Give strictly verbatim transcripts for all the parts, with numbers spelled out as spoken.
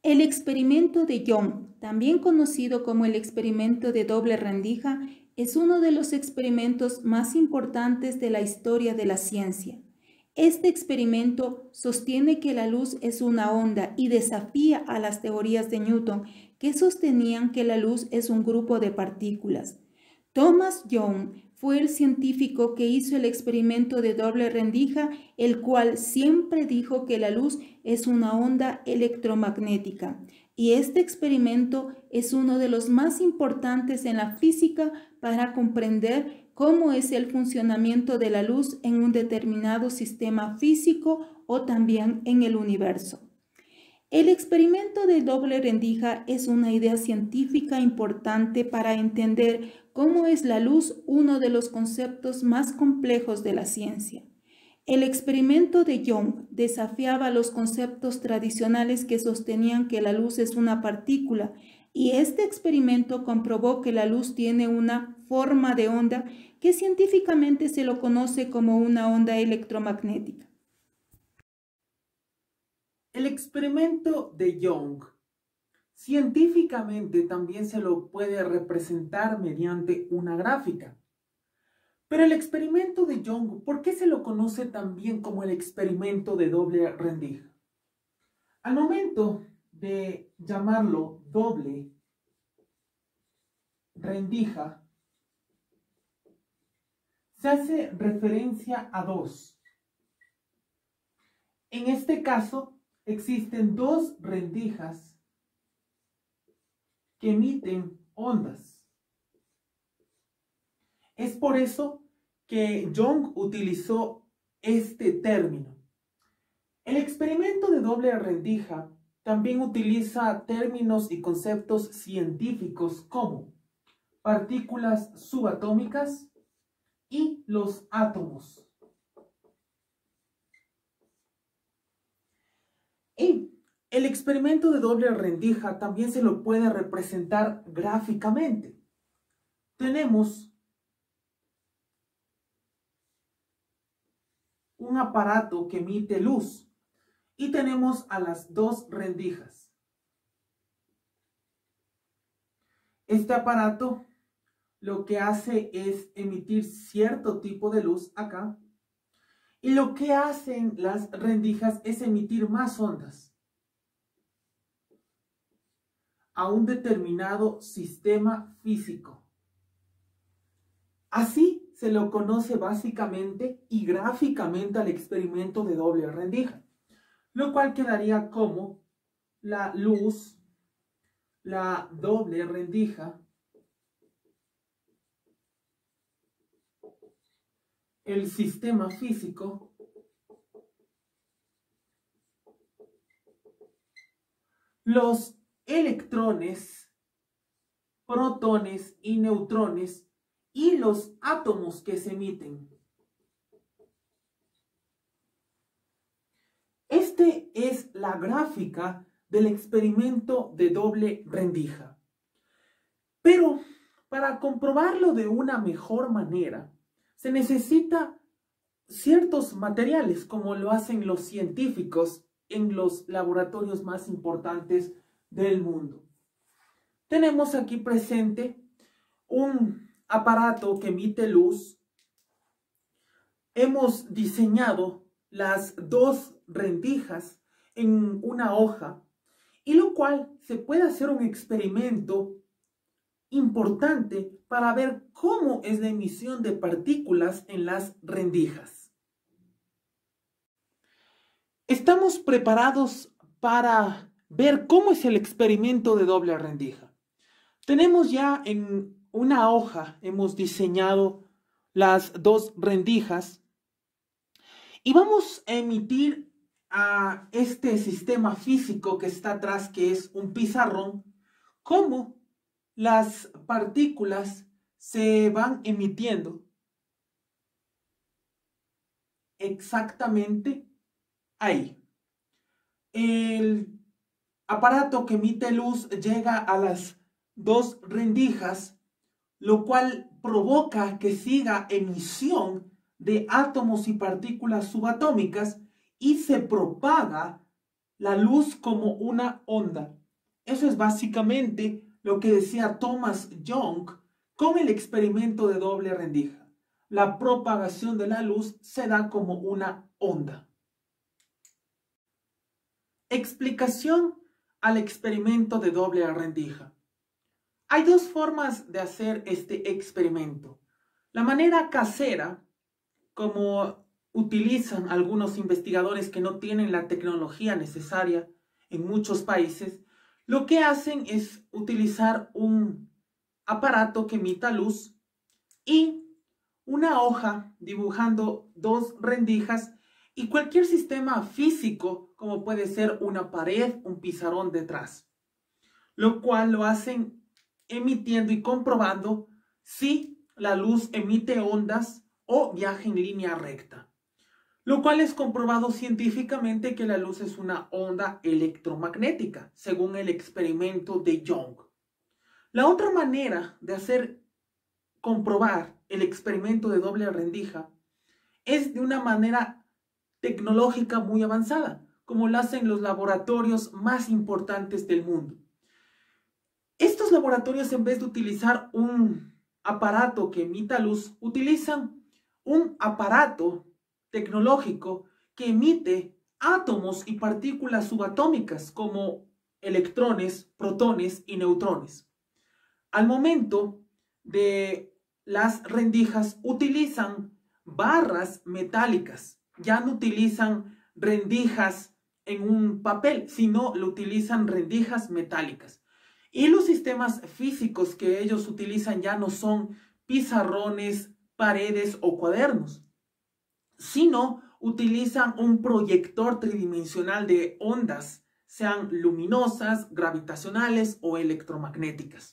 El experimento de Young, también conocido como el experimento de doble rendija, es uno de los experimentos más importantes de la historia de la ciencia. Este experimento sostiene que la luz es una onda y desafía a las teorías de Newton que sostenían que la luz es un grupo de partículas. Thomas Young fue el científico que hizo el experimento de doble rendija, el cual siempre dijo que la luz es una onda electromagnética. Y este experimento es uno de los más importantes en la física para comprender cómo es el funcionamiento de la luz en un determinado sistema físico o también en el universo. El experimento de doble rendija es una idea científica importante para entender cómo es la luz, uno de los conceptos más complejos de la ciencia. El experimento de Young desafiaba los conceptos tradicionales que sostenían que la luz es una partícula, y este experimento comprobó que la luz tiene una forma de onda que científicamente se lo conoce como una onda electromagnética. El experimento de Young científicamente también se lo puede representar mediante una gráfica. Pero el experimento de Young, ¿por qué se lo conoce también como el experimento de doble rendija? Al momento de llamarlo doble rendija, se hace referencia a dos. En este caso, existen dos rendijas que emiten ondas. Es por eso que Young utilizó este término. El experimento de doble rendija también utiliza términos y conceptos científicos como partículas subatómicas y los átomos. Y el experimento de doble rendija también se lo puede representar gráficamente. Tenemos un aparato que emite luz y tenemos a las dos rendijas. Este aparato lo que hace es emitir cierto tipo de luz acá, y lo que hacen las rendijas es emitir más ondas a un determinado sistema físico. Así se lo conoce básicamente y gráficamente al experimento de doble rendija, lo cual quedaría como la luz, la doble rendija, el sistema físico, los electrones, protones y neutrones y los átomos que se emiten. Este es la gráfica del experimento de doble rendija. Pero para comprobarlo de una mejor manera, se necesita ciertos materiales, como lo hacen los científicos en los laboratorios más importantes del mundo. Tenemos aquí presente un aparato que emite luz. Hemos diseñado las dos rendijas en una hoja, y lo cual se puede hacer un experimento importante para ver cómo es la emisión de partículas en las rendijas. Estamos preparados para ver cómo es el experimento de doble rendija. Tenemos ya en una hoja, hemos diseñado las dos rendijas y vamos a emitir a este sistema físico que está atrás, que es un pizarrón, cómo las partículas se van emitiendo exactamente ahí. El aparato que emite luz llega a las dos rendijas, lo cual provoca que siga emisión de átomos y partículas subatómicas y se propaga la luz como una onda. Eso es básicamente lo que decía Thomas Young con el experimento de doble rendija. La propagación de la luz se da como una onda. Explicación al experimento de doble rendija. Hay dos formas de hacer este experimento. La manera casera, como utilizan algunos investigadores que no tienen la tecnología necesaria en muchos países, lo que hacen es utilizar un aparato que emita luz y una hoja dibujando dos rendijas y cualquier sistema físico, como puede ser una pared, un pizarrón detrás, lo cual lo hacen emitiendo y comprobando si la luz emite ondas o viaja en línea recta, lo cual es comprobado científicamente que la luz es una onda electromagnética, según el experimento de Young. La otra manera de hacer comprobar el experimento de doble rendija es de una manera tecnológica muy avanzada, como lo hacen los laboratorios más importantes del mundo. Estos laboratorios, en vez de utilizar un aparato que emita luz, utilizan un aparato tecnológico que emite átomos y partículas subatómicas como electrones, protones y neutrones. Al momento de las rendijas utilizan barras metálicas, ya no utilizan rendijas en un papel, sino lo utilizan rendijas metálicas. Y los sistemas físicos que ellos utilizan ya no son pizarrones, paredes o cuadernos, sino utilizan un proyector tridimensional de ondas, sean luminosas, gravitacionales o electromagnéticas.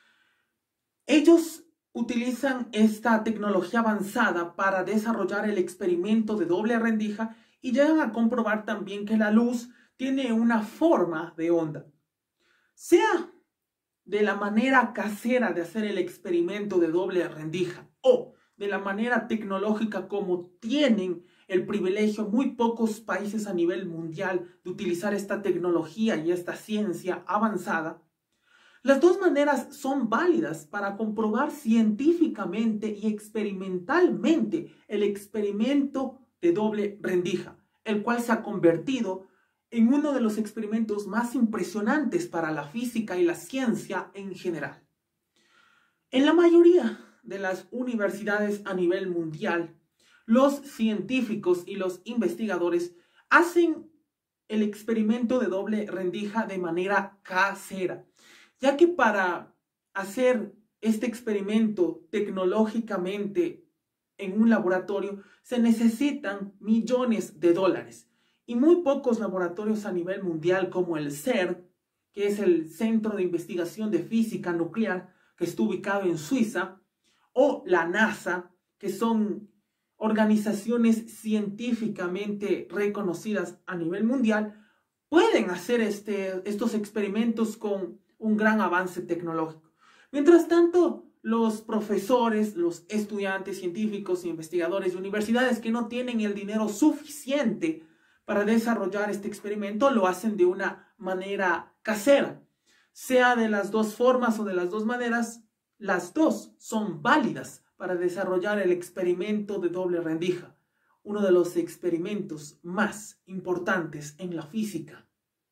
Ellos utilizan esta tecnología avanzada para desarrollar el experimento de doble rendija y llegan a comprobar también que la luz tiene una forma de onda. Sea de la manera casera de hacer el experimento de doble rendija o de la manera tecnológica como tienen el privilegio muy pocos países a nivel mundial de utilizar esta tecnología y esta ciencia avanzada, las dos maneras son válidas para comprobar científicamente y experimentalmente el experimento de doble rendija, el cual se ha convertido en uno de los experimentos más impresionantes para la física y la ciencia en general. En la mayoría de las universidades a nivel mundial, los científicos y los investigadores hacen el experimento de doble rendija de manera casera, ya que para hacer este experimento tecnológicamente en un laboratorio se necesitan millones de dólares. Y muy pocos laboratorios a nivel mundial como el CERN, que es el Centro de Investigación de Física Nuclear, que está ubicado en Suiza, o la NASA, que son organizaciones científicamente reconocidas a nivel mundial, pueden hacer este, estos experimentos con un gran avance tecnológico. Mientras tanto, los profesores, los estudiantes científicos e investigadores de universidades que no tienen el dinero suficiente para desarrollar este experimento lo hacen de una manera casera. Sea de las dos formas o de las dos maneras, las dos son válidas para desarrollar el experimento de doble rendija, uno de los experimentos más importantes en la física.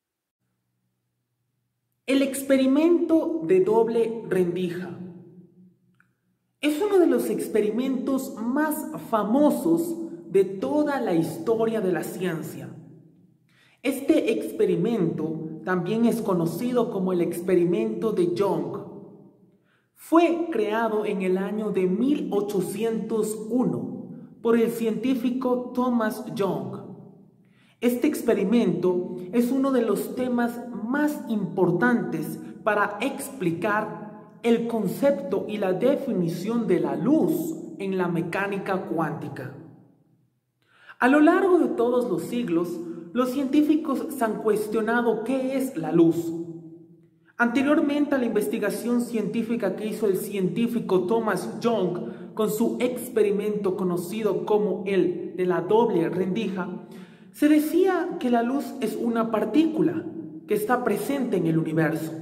El experimento de doble rendija es uno de los experimentos más famosos de toda la historia de la ciencia. Este experimento también es conocido como el experimento de Young. Fue creado en el año de mil ochocientos uno por el científico Thomas Young. Este experimento es uno de los temas más importantes para explicar el concepto y la definición de la luz en la mecánica cuántica. A lo largo de todos los siglos, los científicos se han cuestionado qué es la luz. Anteriormente a la investigación científica que hizo el científico Thomas Young con su experimento conocido como el de la doble rendija, se decía que la luz es una partícula que está presente en el universo.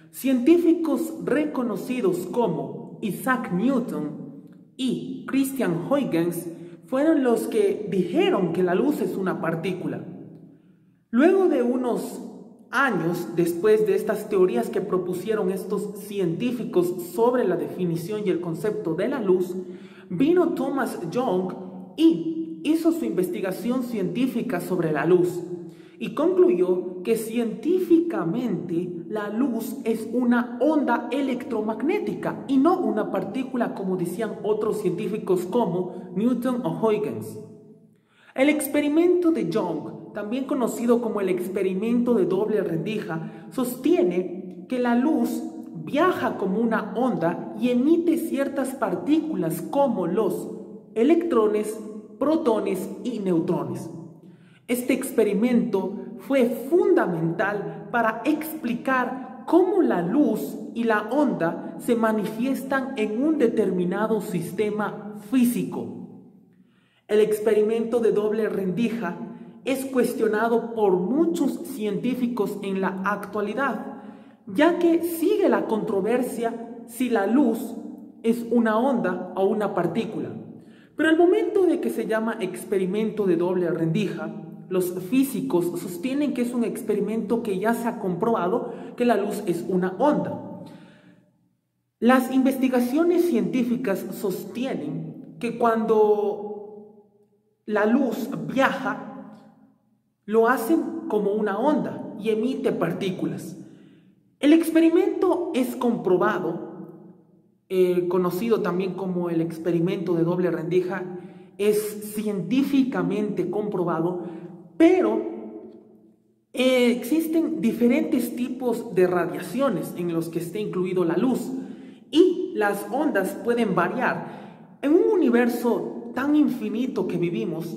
científicos reconocidos como Isaac Newton y Christian Huygens fueron los que dijeron que la luz es una partícula. Luego de unos años después de estas teorías que propusieron estos científicos sobre la definición y el concepto de la luz, vino Thomas Young y hizo su investigación científica sobre la luz y concluyó que científicamente la luz es una onda electromagnética y no una partícula como decían otros científicos como Newton o Huygens. El experimento de Young, también conocido como el experimento de doble rendija, sostiene que la luz viaja como una onda y emite ciertas partículas como los electrones, protones y neutrones. Este experimento fue fundamental para explicar cómo la luz y la onda se manifiestan en un determinado sistema físico. El experimento de doble rendija es cuestionado por muchos científicos en la actualidad, ya que sigue la controversia si la luz es una onda o una partícula. Pero al momento de que se llama experimento de doble rendija, los físicos sostienen que es un experimento que ya se ha comprobado que la luz es una onda. Las investigaciones científicas sostienen que cuando la luz viaja, lo hacen como una onda y emite partículas. El experimento es comprobado, eh, conocido también como el experimento de doble rendija, es científicamente comprobado, pero eh, existen diferentes tipos de radiaciones en los que esté incluido la luz y las ondas pueden variar. En un universo tan infinito que vivimos,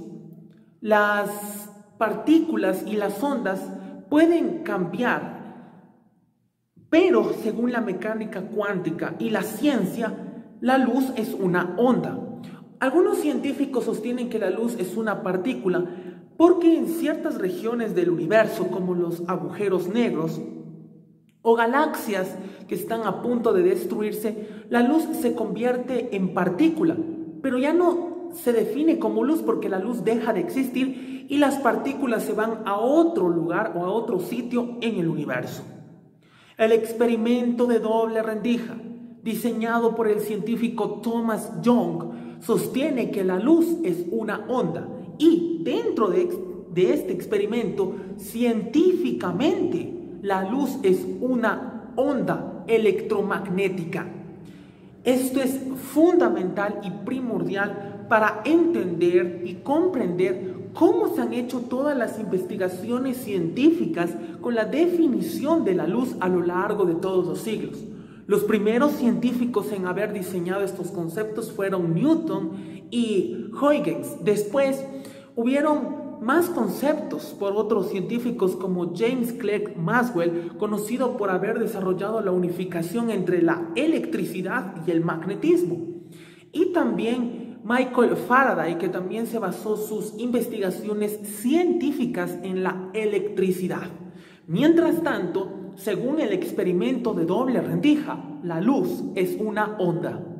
las partículas y las ondas pueden cambiar, pero según la mecánica cuántica y la ciencia, la luz es una onda. Algunos científicos sostienen que la luz es una partícula porque en ciertas regiones del universo, como los agujeros negros o galaxias que están a punto de destruirse, la luz se convierte en partícula, pero ya no se define como luz porque la luz deja de existir y las partículas se van a otro lugar o a otro sitio en el universo. El experimento de doble rendija, diseñado por el científico Thomas Young, sostiene que la luz es una onda y dentro de, de este experimento, científicamente, la luz es una onda electromagnética. Esto es fundamental y primordial para entender y comprender cómo se han hecho todas las investigaciones científicas con la definición de la luz a lo largo de todos los siglos. Los primeros científicos en haber diseñado estos conceptos fueron Newton y Huygens. Después hubieron más conceptos por otros científicos como James Clerk Maxwell, conocido por haber desarrollado la unificación entre la electricidad y el magnetismo. Y también Michael Faraday, que también se basó sus investigaciones científicas en la electricidad. Mientras tanto, según el experimento de doble rendija, la luz es una onda.